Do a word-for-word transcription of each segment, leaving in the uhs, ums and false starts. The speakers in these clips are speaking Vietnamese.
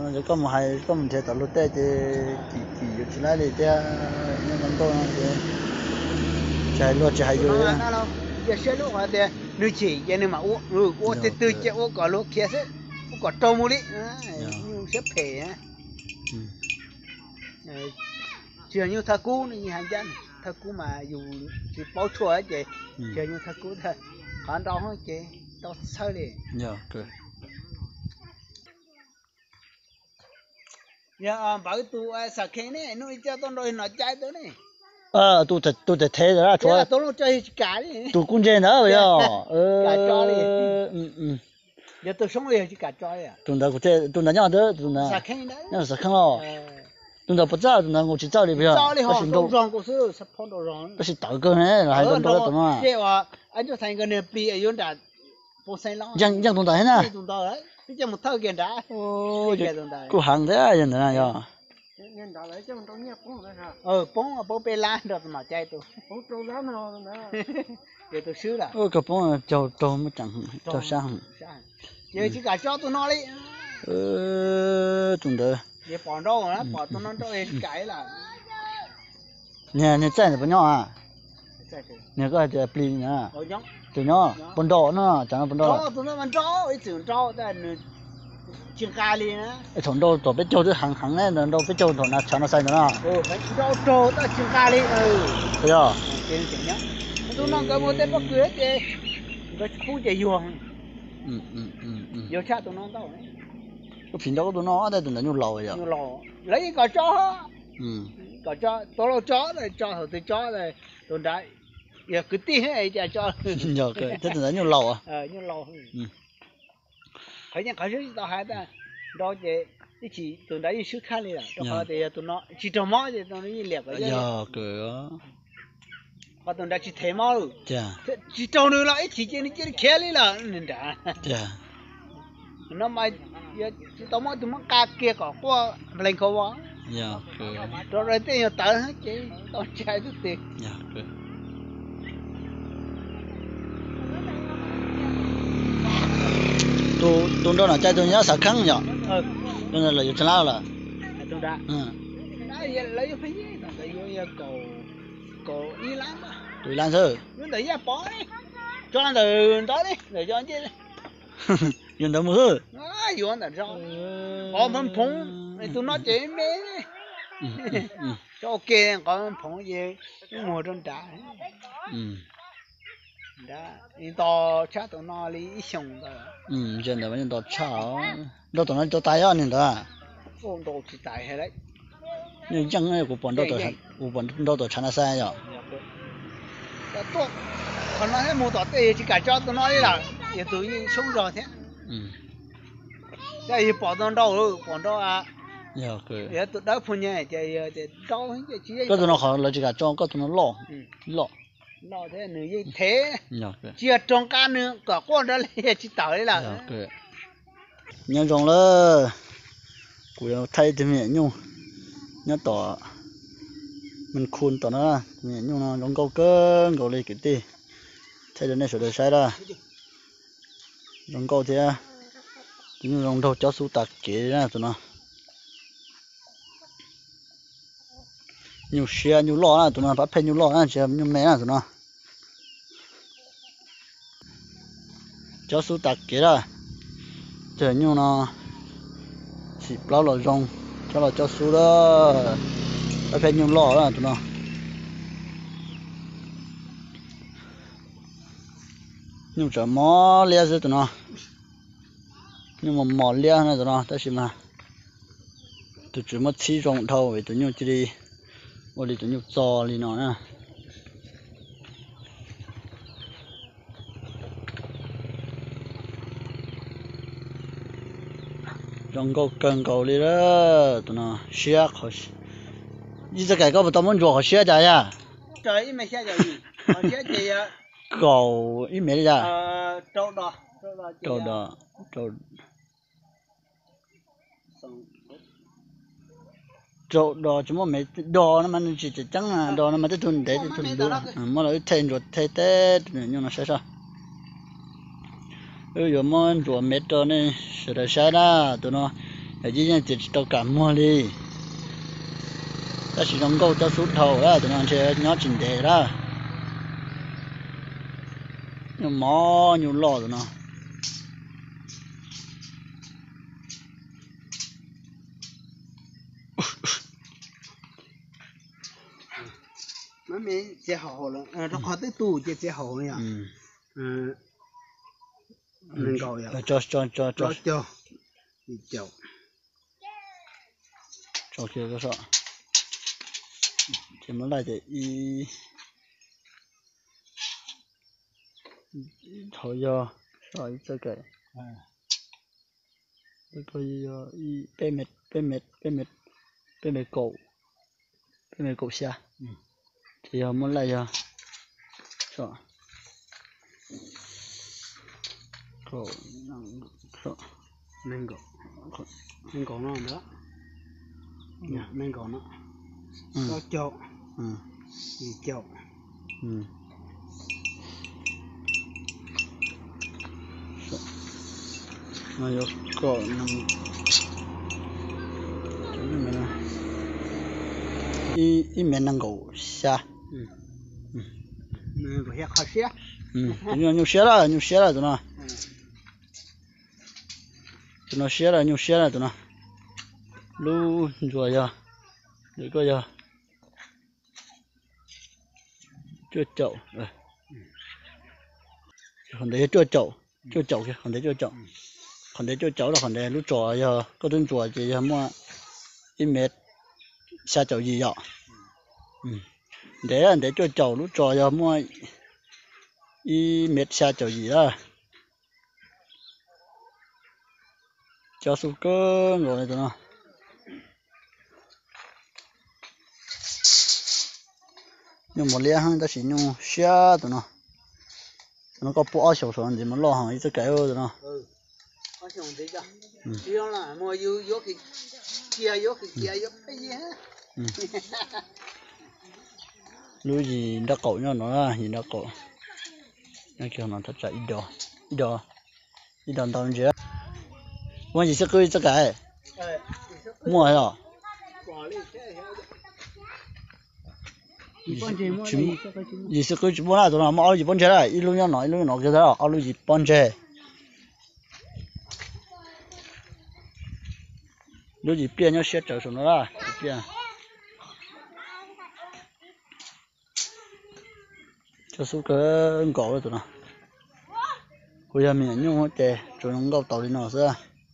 nó có một hai có một thế tao lúc đấy thì kỳ kỳอยู่ที่ไหนเลยแต่ยังมันโตนะแต่ใช่รถใช่อยู่เลย giờ xe lúc họ để nuôi chỉ giờ nên mà uống rồi uống từ từ chứ uống cả lúc kia sẽ uống cả trâu mua đi nhưng xếp phê á chưa như thằng cũ như hàng dân thằng cũ mà dùng chỉ bao chua ấy chị chưa như thằng cũ thôi còn đâu hết chị đâu sao đi dạ cười giờ bảo tụ sạc khen này nuôi cho tôi rồi nó chạy tới này ờ tụ thật tụ thật thế rồi á chúa tôi nó chơi cả đi tụ cũng chơi nữa vậy à cả cho đi ừ ừ giờ tôi sống liền chỉ cả cho à tụ đã cũng chơi tụ đã nhau đó tụ đã sạc khen đấy nhau sạc khen lo tụ đã bắt ra tụ đã ngồi chỉ chơi đi bây giờ chơi đi họ đồ rong cũng xứ sắp phong đồ rong cái gì tạo cơ này là hai con đó tụ nó cái à anh cho thành cái này pi ở dưới đã bộ xanh lắm ยังยังตรงไหนนะตรงต่อเลยที่จะมุดเท่ากันได้โอ้ยตรงต่อกูหังได้ยังไงนะย่อเงินดาเลยจะมันต้องเงียบปุ้งเลยครับเออปุ้งอ่ะปุ้งเป็นล้านดอกมาใจตัวปุ้งโตแล้วมันนอนนะเดี๋ยวตัวซื้อละเออกระป๋องเจ้าโตไม่จังเจ้าช่างเดี๋ยวจะกะเจ้าตัวนอนเลยเออตรงเด้อเดี๋ยวปอนดอกนะปอนตัวนอนดอกเองไก่ละเนี่ยเนี่ยใจเนี่ยเป็นย่ออ่ะใจตัวเนี่ยก็จะปลีนะโอ้ยตัวย่อปนดอเนาะจังปนดอจ้าตัวนั้นมันจ้าไอ้ถึงจ้าแต่หนึ่งจิงกาลีนะไอ้ถงดอตัวไปเจ้าด้วยหังหังเนี่ยดอไปเจ้าถงนะชาวนาใส่เนาะโอ้ไปจ้าจ้าแต่จิงกาลีเออเดี๋ยวเจ๋งเจ๋งเนาะตัวนั้นก็มันแต่ปะเกลือเจ๋ก็คู่จะยวงอืมอืมอืมอืมยวชาตัวนั้นก็ก็ผิดดอกตัวน้อได้ตัวนั้นอยู่เหล่าอ่ะอยู่หล่อlấy cái chó อืม cái chó tôi lo chó này chó hồi tôi chó này tôi đã giờ cứ tí hết cho chó ย่อเกิดแต่ตัวนั้นอยู่เหล่าอ่ะ ờ như lò phải nhận khởi sức tao hai ta đó chị cái chị tôi đã đi sức khác đi là cho họ thì tôi nó chỉ trồng mó thì tôi nó đi liệp vậy ย่อเกิด họ tôi đã chỉ thấy mó rồi จ้ะ chỉ trồng nữa là chỉ trên đi trên khe đi là nên đã จ้ะ nó mà giờ chỉ tao mó tôi mó cá kia có qua lên khâu quá ย่อเกิด rồi rồi tiền tới hết chị tao chạy chút tiền ย่อเกิดตัวตัวนั้นใจตัวนี้สักครั้งย่อ ừ ตัวนั้นเลยอยู่ที่ไหนล่ะ tôi đã อืม đấy giờ lấy cái gì tao lấy vô cầu cầu đi lắm à ตัวล้านซื้อ nó để ra bỏ đi cho nó từ đó đi để cho anh chứ ยืนตัวมือ à vô anh là sao có mình phun tụi nó chỉ mê đi อืมอืม cho ok có mình phun gì nó mua trong trả อืม đó đi to chắc tụi nó đi xong rồi อืมยืนตัวมันตัวช้าเราตัวนั้นตัวตายอ่ะนี่ตัว con đồ thì tại hay đấy นี่ยังไงกูปนตัวตัวกูปนตัวตัวชนะใส่ย่อ đó tốt còn nó hết mua tọt thì chỉ cả cho tụi nó đi là để tụi nó sống rồi thế อืม đây bỏ tụi nó đâu rồi bỏ đâu à ย่อเกิด để tụi đó phun nhẹ thì thì đâu hết chỉ ก็ตัวนั้นเขาเราจะกะจ้องก็ตัวนั้นหล่อหล่อ nó thế nữa như thế ย่อเกิด chia trong cá nữa cả con đó là chỉ tao đấy ย่อ là เกิดยังจงเลยกูเอาไทยที่มีอยู่เนี่ยต่อมันคูณต่อนะมีอยู่นะลงเกาเกินเกาเลยกี่ตีใช้เดินในสุดเลยใช้ละลงเกาเทียถึงลงเท่าเจ้าสู้ตักเก๋นะตัวนะอยู่เชียอยู่ล้อนะตัวนะพัดเพนอยู่ล้อนะเชียอยู่แม่นะตัวนะเจ้าสู้ตักเก๋ละเจออยู่นะสิบล้อหล่อจงเจ้าเราเจ้าสู้ละพัดเพนอยู่ล้อนะตัวนะอยู่จะมอเลี้ยซะตัวนะอยู่มอมอเลี้ยนะตัวนะแต่สิมาตัวจุดมัดชี้จงเท่าไว้ตัวอยู่จีดีวันนี้ตัวอยู่จอลีนอนะจงก็เกินเก่าเลยละตัวนะเสียเขายี่สิบไก่ก็ไม่ต้องมันจัวเขาเสียใจอ่ะ trời ít mày xe giờ gì mà xe thì เก่าอีเมลจ้ะ ờ trâu đò trâu đò โจดอโจดโจดอจุ่มไม่ดอนะมันจิตจังนะดอนะมันจะทุนเด็ดทุนดูมันเราเทนจวดเทเต้เนี่ยยังน่าใช่ใช่เอออยู่มันจวดเม็ดตัวนี่สุดใช่ละตัวเนาะ ở dưới chỉ tao cảm mua đi ta chỉ trong câu ta sút thầu đó tụi nó sẽ nhớ chỉnh tề đó nhưng mò nhiều lò tụi nó mấy mình chế hậu là nó có tới tù chế chế hậu này à ừ nên gọi à cho cho cho cho cho cho cho kia cái sợ chỉ muốn lại để y thôi giờ rồi cho cái cái coi y bê mệt bê mệt bê mệt bê mệt cổ bê mệt cổ xa thì giờ muốn lại giờ sợ cổ sợ nên gọi nên gọi nó nữa nha nên gọi nó cho cho ừ cho ừ nó có cổ nằm chỗ này mà nó y y miền năng cổ xa ừ nên gọi hết khó xé ừ nhiều nhiều xé là nhiều xé là tụi nó tụi nó xé là nhiều xé là tụi nó lu rồi giờ để coi giờ chưa chậu rồi còn đấy chưa chậu chưa chậu kìa còn đấy chưa chậu còn đấy chưa chậu là còn đấy lúc trò giờ có tên trò chỉ giờ mua ít mét xa chậu gì vậy ừ để là để chưa chậu lúc trò giờ mua ít mét xa chậu gì đó cho số cơ rồi tụi nó nhưng mà lia hăng ta chỉ nhung xia tụi nó nó có bộ áo sầu sầu gì mà lo hàng ít cái tụi nó ừ áo sầu thế chứ chỉ là mua vô vô cái kia vô cái kia vô cái gì hết lúc gì đã cậu nhau nó là gì đã cậu nó kêu nó thật là ít đồ ít đồ ít đồ tao chưa mua gì sẽ cưới sẽ cái mua hay à gì sẽ cưới chỉ mua là tụi nó mua gì bán chơi lại ít lúc nhau nói ít lúc nó kia đó áo lúc gì bán chơi lúc gì biến nhau sẽ trở xuống nó là biến cho số cái gạo đó tụi nó bây giờ mình nhung hết tè rồi nó gạo tàu đi nó sao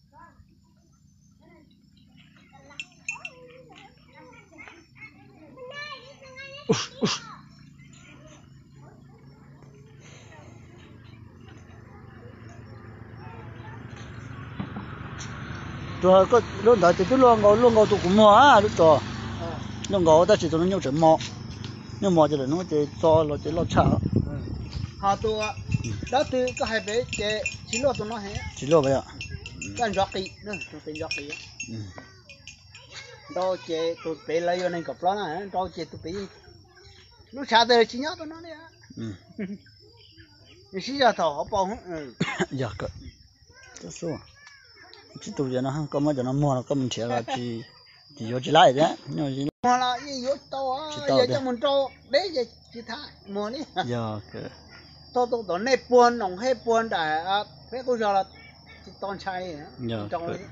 rồi có lúc đó thì tôi luôn gạo luôn gạo tụi cũng mua á lúc đó luôn gạo ta chỉ tụi nó nhung chừng mò nhung mò cho nó chỉ cho nó chỉ lo chảo họ tụi đó từ có hai bé chế chỉ lo tụi nó hết chỉ lo vậy ạ cái giọt đi nữa tụi tên giọt đi đó chế tụi bé lấy vô nên cặp đó nè đó chế tụi bé lúc xa tới chỉ nhớ tụi nó đi á nhưng chỉ giờ thầu họ bao hết dạ cơ cái số chỉ tụi giờ nó có mấy giờ nó mua nó có mình thiệt là chỉ chỉ vô chỉ lại đấy nhưng chỉ mua là gì vô tàu á giờ cho mình tàu đấy giờ chỉ thay mua đi dạ cơ tàu tàu tàu này buồn nòng hay buồn đại à thế bây giờ là chỉ toàn chạy nữa trong đấy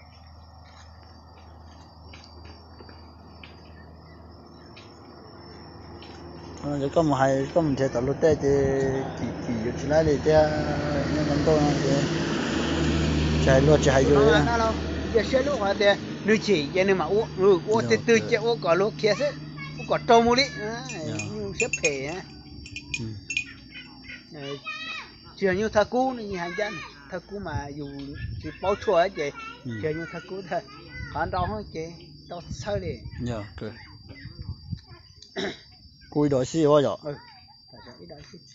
nó có một hai có một thể tạo lúc đấy thì thì thì vô chỉ lại thì nhưng mình tôi thì chạy luôn chạy vô đấy giờ xe lúc mà để nuôi chỉ vậy nên mà uống rồi uống từ từ chạy uống cả lúc kia sẽ uống cả trâu mua đi nhưng xếp phê á chưa như thà cú như hàng dân thà cú mà dùng chỉ bao chua ấy chị chưa như thà cú thôi còn đâu hết chị đâu sao đi dạ cơ cùi đói xì quá giờ ừ ít đói xì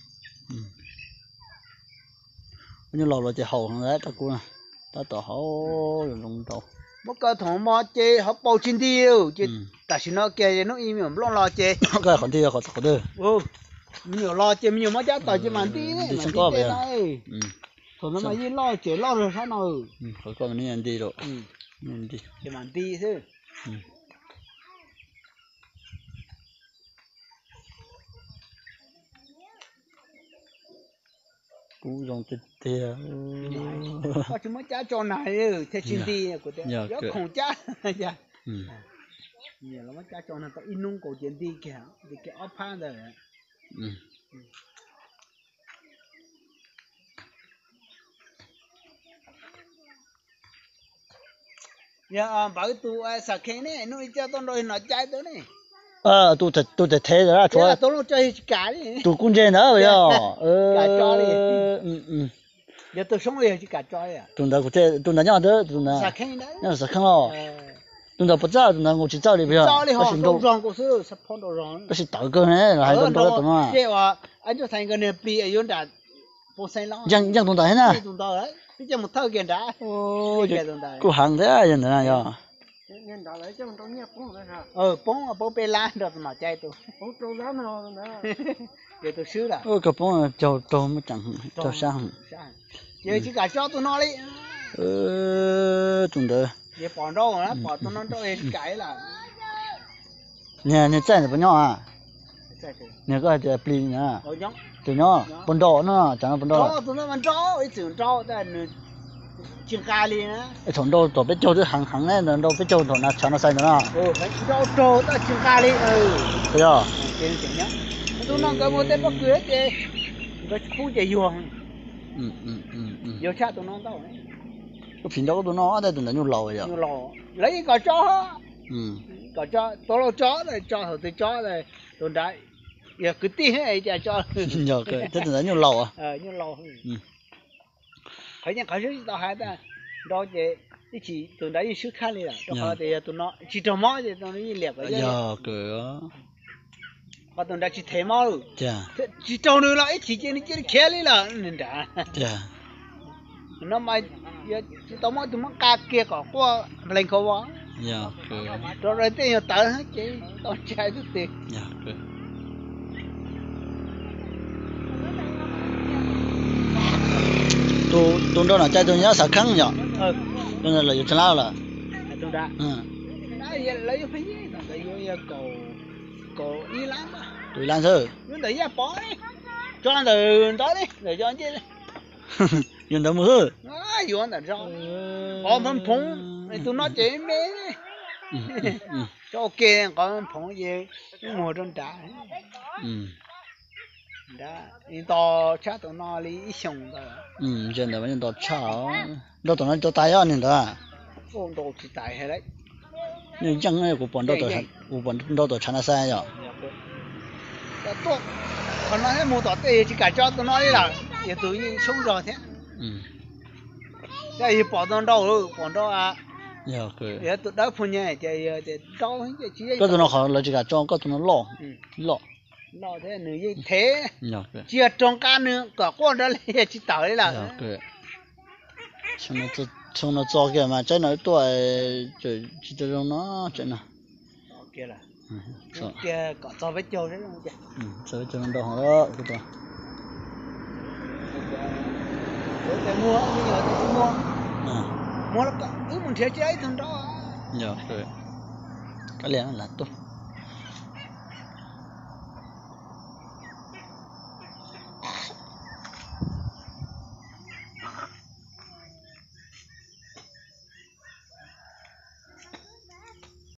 như lò là chỉ hậu thằng đấy thà cú này ta tỏ hậu lồng đầu một cái thằng mà chị họ bao chín tiêu chị tại sao nó kia nó im miệng lo lo chị cái khoản tiền khoản khoản tiền ừ nhiều lo chị nhiều mà giá tao chỉ màn tí đấy mà tí này thôi nó mà gì lo chị lo rồi sao nào ừ khỏi có mình đi ăn đi rồi nhìn đi cái màn ti chứ ừ. Cú dòng tê tê có chúng mới cha cho này ừ thế xin ti của thế Dạ, nó kệ. không cha dạ ừ. nhiều lắm cha cho nó có in nung cổ tiền ti kìa thì cái ốp phan rồi Ừ. dạ bảo tu ai sạc khen này nuôi cho tôi rồi nó chạy tới này À, tôi thật tôi thật thế rồi á, thế là chúa tôi nó chơi cả đi tôi cũng chơi nữa bây giờ Cả cho đi. ừ ừ giờ tôi sống rồi chỉ cả chơi à tôi đã có thể tôi đã nhớ đó tôi đã sạc khen đấy nhớ sạc không lo ờ tôi đã bắt ra tôi đã ngồi chỉ chơi đi bây giờ cho đi có họ xin đâu đâu rong cổ sư sắp phong đâu rong có xin tạo cơ này là hai ờ đồng tôi tôi nó thế mà anh cho thành cái này pi ở yon đã bộ xanh lắm giang giang tôi đã hết na tôi đó đấy cái cho một thao kiện đã ôi cái tôi đấy cô hàng thế à vậy này giờ nhân đã lấy trong trong nhẹ cũng đấy hả ờ bông ở bông bê lan được mà chạy tôi bóng trâu lá nó nè để tôi sửa là ôi cái bông trâu trâu mới chẳng trâu sang giờ chỉ cả cho tôi nó đi ờ chúng đó giờ bỏ đâu nó bỏ tôi nó đâu cái là nè nè chạy được bao nhiêu à chạy chạy nè có cái pli nè ở nhóc từ nó bún đỏ nó chẳng là bún đỏ cho tôi nó mình cho cái chuyện cho tại chuyện cà li nữa cái thằng đâu tổ biết châu chứ hàng hàng này nó đâu biết châu thằng nào chẳng nó sai nữa ừ phải cho cho ta chuyện cà li ừ thấy chưa chuyện chuyện nhá tôi nó có một tên bác cưới chứ cái khu chạy yuồng ừ ừ ừ ừ nhiều cha tôi nó đâu cái phim đó tụi nó đây tụi nó nhiều lâu rồi nhiều lò lấy cả chó ừ cả chó tôi lo chó này cho hồi tôi chó này tôi đã giờ cứ tí này chả cho nhiều cái thế tụi nó nhiều lâu à ờ nhiều lò ừ phải nhận cái gì tao hai ta đó chứ đi chỉ tôi đã đi xuất khăn đi là đó họ thì tụi nó chỉ trồng mó thì tụi nó đi liệp cái giờ cửa họ tụi đã chỉ thấy mó rồi chà chỉ trồng nữa là chỉ trên đi trên khe đi là nên đã chà nó mà giờ chỉ tao mó tụi nó cá kia có qua lên khó quá giờ cửa rồi rồi tiền tới hết chứ tao chạy chút tiền giờ cửa tôi tôi đó là chạy tôi nhớ sợ khăn nhở ừ nên là lấy chân lao là tôi đã ừ đấy giờ lấy cái gì là cái gì cầu cầu y lắm mà tôi làm thôi nhưng để ra bỏ đi cho anh từ đó đi để cho anh chứ nhìn đâu mưa à vô anh cho có mình phun tụi nó chỉ mê ừ ừ ừ cho ok có mình phun gì mua trong trả ừ đó đi to chắc tụi nó đi xong rồi ừ giờ này vẫn đó chảo đó tụi nó cho tay á nên đó con đồ thì tại hay đấy nhưng chẳng này của bọn đó tụi của bọn đó tụi chăn sai nhở đó tốt còn nói mua tọt thì chỉ cả cho tụi nó đi là giờ tụi nó sống rồi thế ừ cái gì bỏ tụi đâu rồi bỏ đâu à giờ cửa giờ tụi đó phun nhẹ thì thì đâu hết chỉ có tụi nó họ là chỉ cả cho có tụi nó lọ lọ lo thế nữa như thế giờ cửa chia trong cá nữa cả con đó là chỉ tới đấy là giờ cửa chúng nó cho chúng nó cho cái mà trái nó tuổi chỉ chỉ cho nó chuyện nào ok là ừ cho kia có cho với châu đấy không chứ ừ cho cho nó đâu đó cái đó để mua bây giờ tôi mua ừ mua là cứ mình sẽ chơi thằng đó giờ cửa cái liền là tốt